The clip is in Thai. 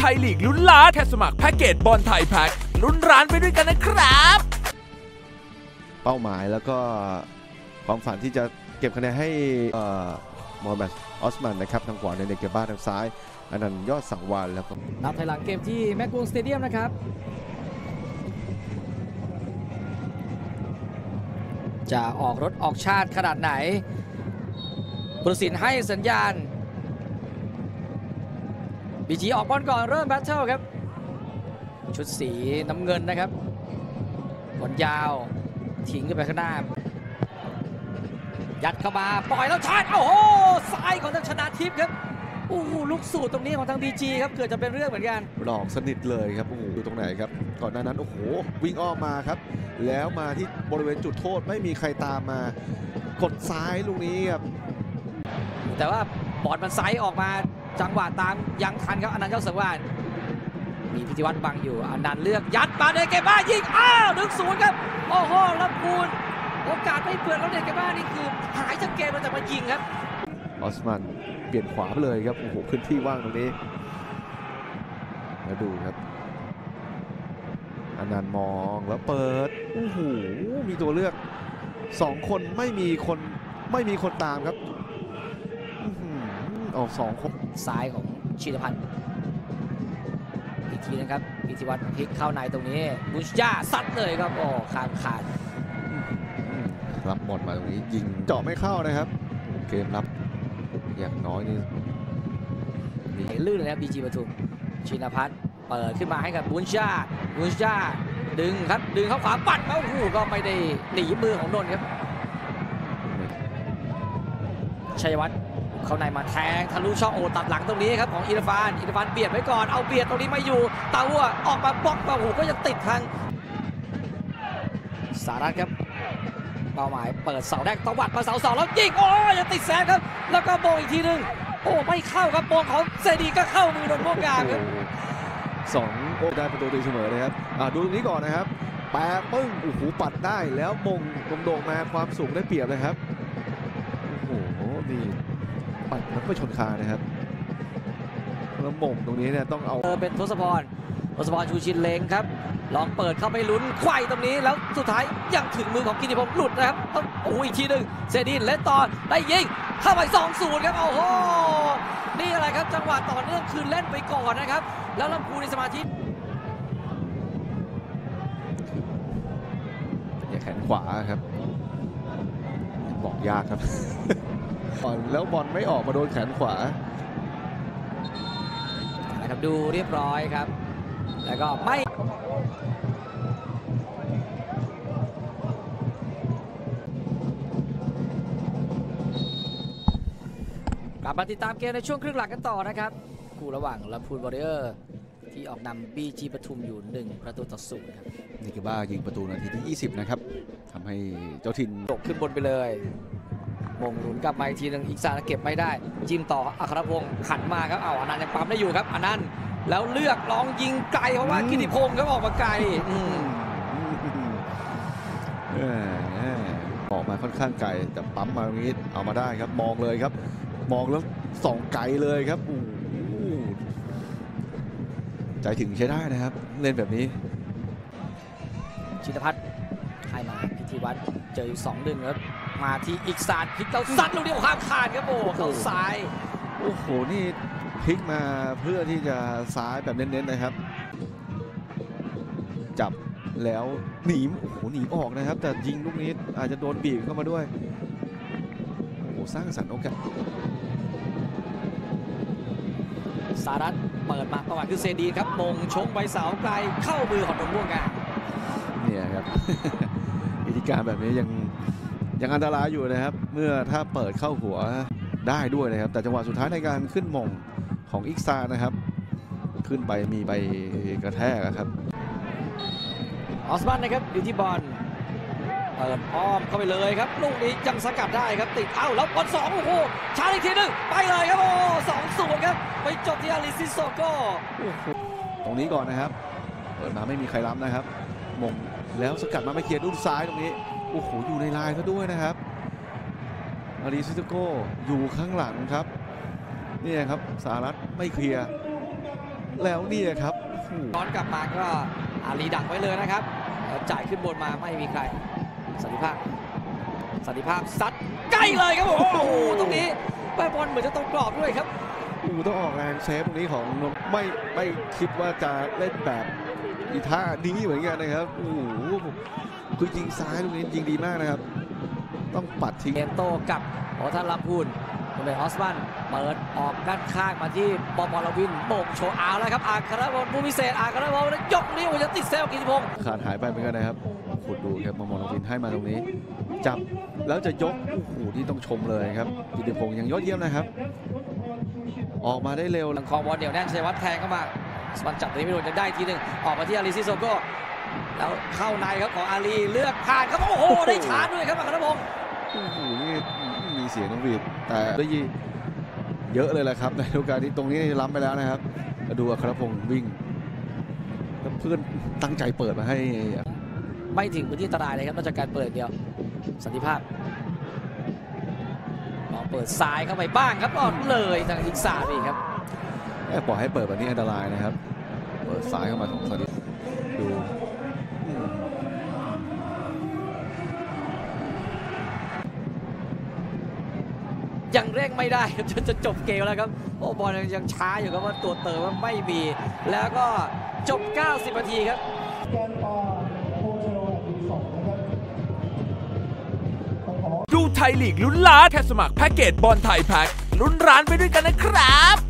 ยลีกลุ้นล้านแค่สมัครแพ็กเกจบอลไทยแพ็กลุ้นร้านไปด้วยกันนะครับเป้าหมายแล้วก็ความฝันที่จะเก็บคะแนนให้โมฮัมหมัดออสมันนะครับทางขวาในเนเกบ้าทางซ้ายอันนั้นยอดสังวาลแล้วก็นับถอยหลังเกมที่แมกกูนสเตเดียมนะครับจะออกรถออกชาติขนาดไหนผู้ตัดสินให้สัญญาณบีจีออกบอลก่อนเริ่มแบทเทิลครับชุดสีน้ำเงินนะครับบอลยาวทิ้งขึ้นไปข้างหน้ายัดเข้ามาปล่อยแล้วชาร์จโอ้โหซ้ายของทางชนะทิพย์ครับโอ้โหลูกสูตรตรงนี้ของทางบีจีครับเกิดจะเป็นเรื่องเหมือนกันหลอกสนิทเลยครับโอ้โหอยู่ตรงไหนครับก่อนหน้านั้นโอ้โหวิ่งอ้อมมาครับแล้วมาที่บริเวณจุดโทษไม่มีใครตามมากดซ้ายลูกนี้ครับแต่ว่าบอลมันไซส์ออกมาจังหวะตามยังทันครับอนันต์เจ้าสังวาลมีพิธีวัฒน์บังอยู่อนันต์เลือกยัดมาในเกมบ้ายิง1-0ครับโอ้โหลำพูนโอกาสไม่เปิดแล้วเด็กเกมบ้านี่คือหายจากเกมแต่มายิงครับออสมันเปลี่ยนขวาไปเลยครับโอ้โหพื้นที่ว่างตรงนี้แล้วดูครับอนันต์มองแล้วเปิดโอ้โหมีตัวเลือก2คนไม่มีคนตามครับออก2คนซ้ายของชินพันธ์อีกทีนะครับพิธีวัฒน์พลิกเข้าในตรงนี้บุชย่าซัดเลยครับโอ้ขาดรับหมดมาตรงนี้ยิงเจาะไม่เข้านะครับเกมรับอย่างน้อยนี่ลื่นเลยนะบีจีปทุมชินพัฒน์เปิดขึ้นมาให้กับบุชย่าดึงครับดึงเข้าขวาปัดแล้วโอ้โหก็ไม่ได้หนีมือของนนท์ครับชัยวัฒน์เข้าในมาแทงทะลุช่องโอ้ตัดหลังตรงนี้ครับของอิรฟานเบียดไว้ก่อนเอาเบียดตรงนี้ไม่อยู่ตาวัวออกมาบล็อกมาโอ้โหก็ยังติดทางสารัตครับเป้าหมายเปิดเสาแรกตวัดมาเสา2แล้วยิงโอ้ยังติดแซงครับแล้วก็โบอีกทีนึงโอ้ไม่เข้าครับโบของเซดีก็เข้ามือโดนพวกกลางครับ 2โอ้ได้ประตูตีเสมอเลยครับดูตรงนี้ก่อนนะครับแปะปึ้งโอ้โหปัดได้แล้วมงโด่งมาความสูงได้เปรียบเลยครับโอ้โหนี่ปัดแล้วไม่ชนคานะครับแล้วมงตรงนี้เนี่ยต้องเอาเป็นทศพรชูชินเล้งครับลองเปิดเข้าไปลุ้นไขว้ตรงนี้แล้วสุดท้ายยังถึงมือของกิติพงศ์หลุดนะครับต้องโอ้อีกทีหนึ่งเซดินเล่นต่อได้ยิงเข้าไป2-0ครับโอ้โหนี่อะไรครับจังหวะต่อเนื่องคือเล่นไปก่อนนะครับแล้วลำพูนในสมาธิอย่าแขนขวาครับบอกยากครับแล้วบอลไม่ออกมาโดนแขนขวานะครับดูเรียบร้อยครับแล้วก็ไม่กลับมาติดตามเกมในช่วงครึ่งหลังกันต่อนะครับคู่ระหว่างลำพูนวอริเออร์ที่ออกนำบีจีปทุมอยู่1-0ครับนี่คือบ้ายิงประตูนาทีที่20นะครับทำให้เจ้าถิ่นตกขึ้นบนไปเลยมงหลุนกลับมาอีกทีนึงอีกซาเก็บไม่ได้จิ้มต่ออัครพงศ์ขันมาครับอนันต์ยังปั๊มได้อยู่ครับอนันต์แล้วเลือกลองยิงไกลเพราะว่ากิติพงศ์ครับออกมาไกลออกมาค่อนข้างไกลแต่ปั๊มมาตรงนี้เอามาได้ครับมองเลยครับมองแล้วส่องไกลเลยครับใจถึงใช้ได้นะครับเล่นแบบนี้ชินพัฒน์ให้มาพิธีวัฒน์เจออยู่2-1ครับมาที่อีกซานพลิกเราซัดลูกเดียวข้ามขาดครับโอ้เข้าซ้ายโอ้โหนี่พลิกมาเพื่อที่จะซ้ายแบบเน้นๆนะครับจับแล้วหนีโอ้โหหนีออกนะครับแต่ยิงลูกนี้อาจจะโดนบีบเข้ามาด้วยโอ้โหสร้างสรรค์โอกาสสารัตเปิดมาประวัติคือเซดีครับมงชกไปเสาไกลเข้ามือของนนท์ม่วงงามเนี่ยครับวิธีการแบบนี้ยังอันตรายอยู่นะครับเมื่อถ้าเปิดเข้าหัวได้ด้วยนะครับแต่จังหวะสุดท้ายในการขึ้นมงของอิกซานะครับขึ้นไปมีไปกระแทกครับออสมันนะครับอยู่ที่บอลเปิดอ้อมเข้าไปเลยครับลูกนี้ยังสกัดได้ครับติดแล้วบอล2โอ้โหชาร์จอีกทีนึงไปเลยครับโอ้2-0ครับไปจบที่อาริซิโซโก้ตรงนี้ก่อนนะครับเปิดมาไม่มีใครรับนะครับมงแล้วสกัดมาไม่เคลียร์ด้านซ้ายตรงนี้โอ้โหอยู่ในลายซะด้วยนะครับอาริซิโซโก้อยู่ข้างหลังครับนี่ครับสหรัฐไม่เคลียร์แล้วนี่ครับย้อนกลับมาก็อาลีดักไว้เลยนะครับแล้วจ่ายขึ้นบนมาไม่มีใครสันติภาพซัดใกล้เลยครับโอ้โหตรงนี้แม่บอลเหมือนจะตรงกรอบด้วยครับต้องออกแรงเซฟตรงนี้ของไม่คิดว่าจะเล่นแบบอีท่านี้เหมือนกันนะครับโอ้โหคือยิงซ้ายตรงนี้ยิงดีมากนะครับต้องปัดทิ้งเกมโตกับโอทันลำพูนเป็นออสมันเปิดออกด้านข้างมาที่บอมบอลวินโบกโชว์เอาแล้วครับอาคารพลผู้พิเศษอาคารพลยกนิ้วจะติดเซลกิติพงศ์ขาดหายไปเหมือนกันนะครับขุดดูครับมองวินให้มาตรงนี้จับแล้วจะยกโอ้โหที่ต้องชมเลยครับกิติพงศ์ยังยอดเยี่ยมนะครับออกมาได้เร็วหลังคองบอลเดี่ยวแน่นชัยวัฒน์แทงเข้ามาสปันจับตรงนี้ไม่โดนจะได้ทีหนึ่งออกมาที่อาลีซิโซโก้แล้วเข้าในครับของอาลีเลือกผ่านครับโอ้โหได้ชาร์จด้วยครับอาคารพงศ์โอ้โหนี่มีเสียงน้องวีดแต่ได้ยินเยอะเลยแหละครับในฤดูกาลนี้ตรงนี้ล้ำไปแล้วนะครับมาดูอัครพงศ์วิ่งแล้วเพื่อนตั้งใจเปิดมาให้ไม่ถึงพื้นที่อันตรายเลยครับนอกจากการเปิดเดียวสันติภาพลองเปิดซ้ายเข้าไปบ้างครับออกเลยทางอีกสามอีกครับปล่อยให้เปิดแบบนี้อันตรายนะครับเปิดซ้ายเข้ามาของสนิทดูยังเร่งไม่ได้ครับจนจะจบเกมแล้วครับโอ้บอลยังช้าอยู่ครับว่าตัวเติมว่าไม่มีแล้วก็จบ 90 นาทีครับดูไทยลีกลุ้นล้านแค่สมัครแพ็กเกจบอลไทยแพ็กลุ้นร้านไปด้วยกันนะครับ